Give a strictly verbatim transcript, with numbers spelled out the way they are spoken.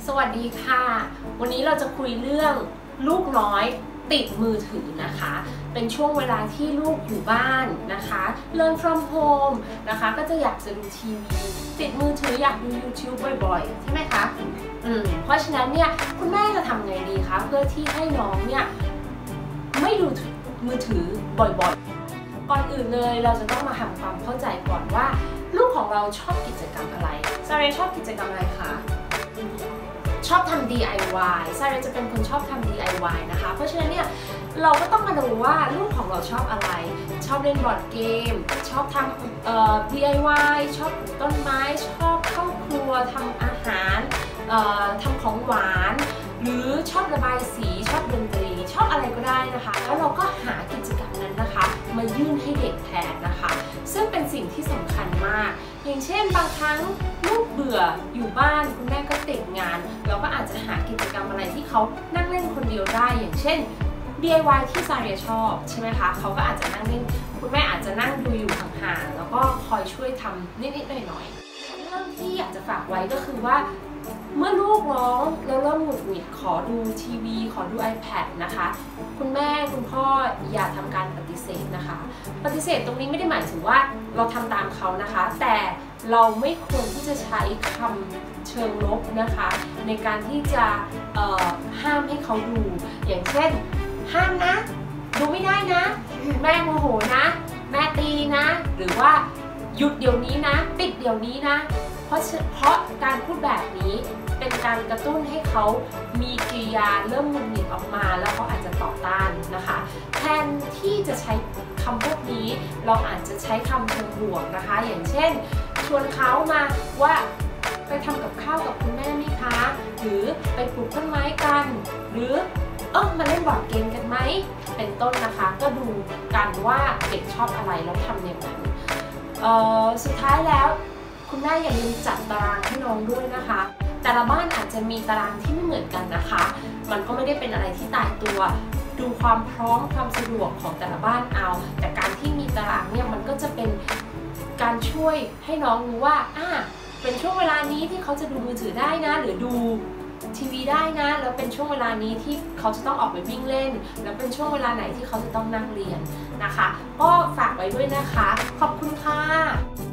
สวัสดีค่ะวันนี้เราจะคุยเรื่องลูกน้อยติดมือถือนะคะเป็นช่วงเวลาที่ลูกอยู่บ้านนะคะ Learn from home นะคะก็จะอยากจะดูทีวีติดมือถืออยากดู YouTube บ่อยๆใช่ไหมคะอืมเพราะฉะนั้นเนี่ยคุณแม่จะทำไงดีคะเพื่อที่ให้น้องเนี่ยไม่ดูมือถือบ่อยๆก่อนอื่นเลยเราจะต้องมาทำความเข้าใจก่อนว่าลูกของเราชอบกิจกรรมอะไรซาเรชอบกิจกรรมอะไรคะชอบทำ ดี ไอ วาย ซาเรจะเป็นคนชอบทำ ดี ไอ วาย นะคะเพราะฉะนั้นเนี่ยเราก็ต้องมาดูว่าลูกของเราชอบอะไรชอบเล่นบอร์ดเกมชอบทำเอ่อ ดี ไอ วาย ชอบปลูกต้นไม้ชอบเข้าครัวทำอาหารเอ่อทำของหวานหรือชอบระบายสีชอบดนตรีชอบอะไรก็ได้นะคะแล้วเราก็หากิจกรรมนั้นนะคะมายื่นให้เด็กแทนนะคะซึ่งเป็นสิ่งที่สำคัญมากอย่างเช่นบางครั้งลูกเบื่ออยู่บ้านคุณแม่ก็ติดงานเราก็อาจจะหากิจกรรมอะไรที่เขานั่งเล่นคนเดียวได้อย่างเช่น ดี ไอ วาย ที่ซาเรียชอบใช่ไหมคะเขาก็อาจจะนั่งเล่นคุณแม่อาจจะนั่งดูอยู่ห่างๆแล้วก็คอยช่วยทำนิดๆหน่อยๆเรื่องที่อยากจะฝากไว้ก็คือว่าเมื่อลูกร้องแล้วเริ่มหงุดหงิดขอดูทีวีขอดู iPad นะคะคุณแม่คุณพ่ออย่าทำการปฏิเสธนะคะปฏิเสธตรงนี้ไม่ได้หมายถึงว่าเราทำตามเขานะคะแต่เราไม่ควรที่จะใช้คำเชิงลบนะคะในการที่จะห้ามให้เขาดูอย่างเช่นห้ามนะดูไม่ได้นะแม่โมโหนะแม่ตีนะหรือว่าหยุดเดี๋ยวนี้นะปิดเดี๋ยวนี้นะเพราะเพราะการพูดแบบนี้เป็นการกระตุ้นให้เขามีกิริยาเริ่มหงุดหงิดออกมาแล้วเขาอาจจะต่อต้านนะคะแทนที่จะใช้คำพวกนี้เราอาจจะใช้คำเชิงบวกนะคะอย่างเช่นชวนเขามาว่าไปทำกับข้าวกับคุณแม่ไหมคะหรือไปปลูกต้นไม้กันหรือเออมาเล่นบอร์ดเกมกันไหมเป็นต้นนะคะก็ดูกันว่าเด็กชอบอะไรแล้วทำอย่างนั้นสุดท้ายแล้วคุณแม่อย่าลืมจัดตารางให้น้องด้วยนะคะแต่ละบ้านอาจจะมีตารางที่ไม่เหมือนกันนะคะมันก็ไม่ได้เป็นอะไรที่ตายตัวดูความพร้อมความสะดวกของแต่ละบ้านเอาแต่การที่มีตารางเนี่ยมันก็จะเป็นการช่วยให้น้องรู้ว่าอ่าเป็นช่วงเวลานี้ที่เขาจะดูมือถือได้นะหรือดูทีวีได้นะแล้วเป็นช่วงเวลานี้ที่เขาจะต้องออกไปวิ่งเล่นแล้วเป็นช่วงเวลาไหนที่เขาจะต้องนั่งเรียนนะคะก็ฝากไว้ด้วยนะคะขอบคุณค่ะ